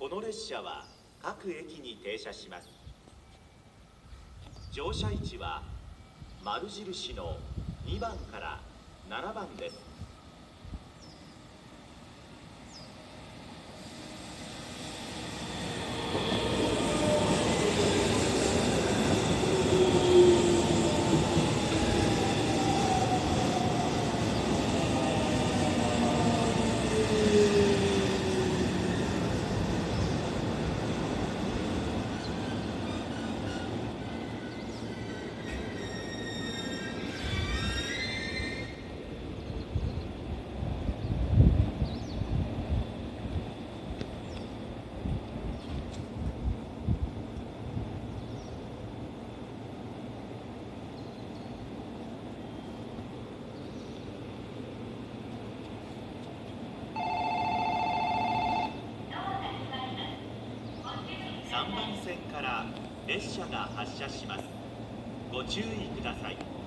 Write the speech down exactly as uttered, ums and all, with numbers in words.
この列車は各駅に停車します。乗車位置は丸印のにばんからななばんです。さんばん線から列車が発車します。ご注意ください。